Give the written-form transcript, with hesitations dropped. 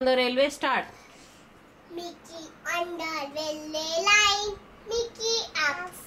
The railway start. Mickey on the railway line. Mickey up.